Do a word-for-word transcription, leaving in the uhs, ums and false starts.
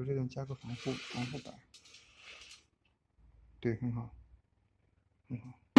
说这种加个防护防护板，对，很好，很好。